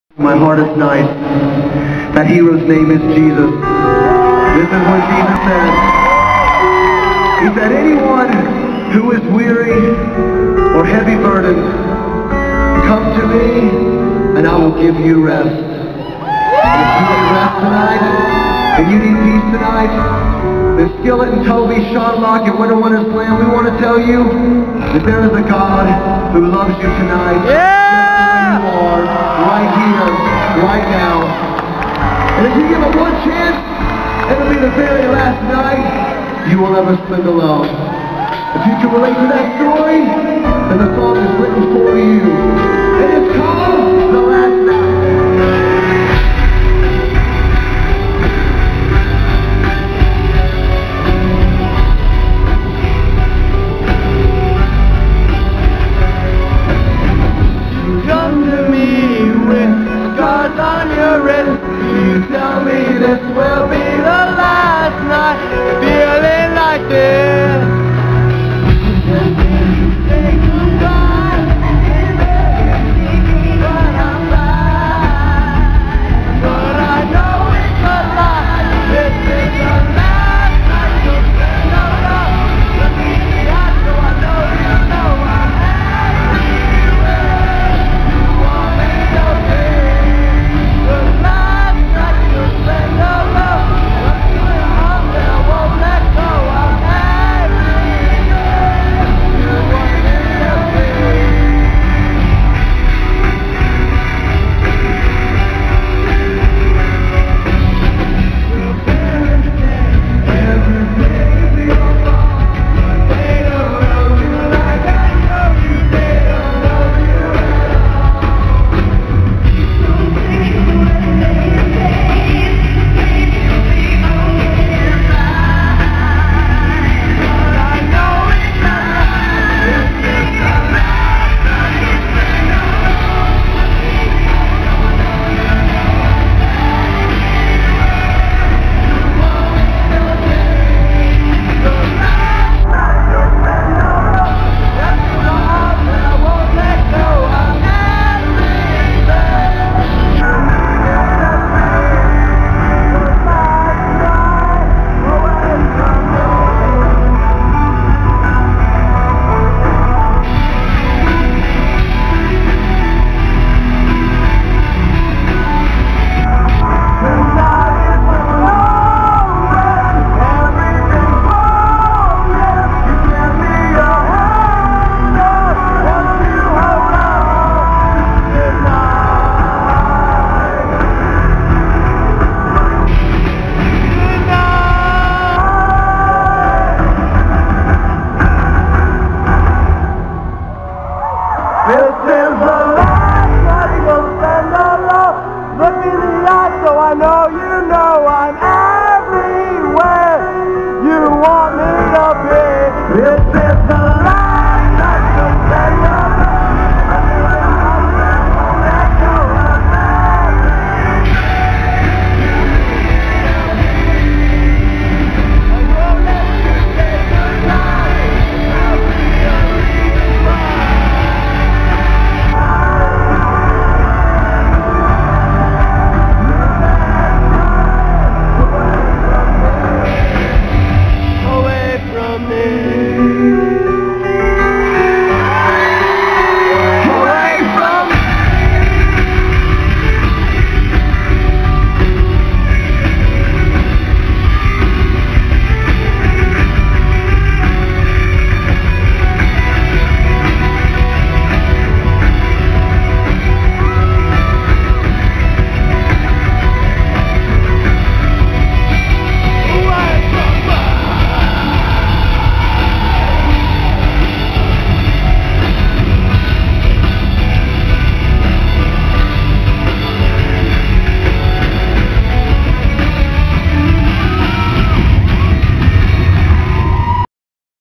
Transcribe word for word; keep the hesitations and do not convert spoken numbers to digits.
My hardest night. That hero's name is Jesus. This is what Jesus said. He said, anyone who is weary or heavy burdened, come to me and I will give you rest. And if you need rest tonight, if you need peace tonight, then Skillet and Toby, Sean Locke at Winter Wonders Plan, we want to tell you that there is a God who loves you tonight. Yeah! Just the way you are, right here, right now. And if you give it one chance, it'll be the very last night you will ever spend alone. If you can relate to that story, then the song is written for you. And it's called The Last Night. You tell me this will be the last night, feeling like this.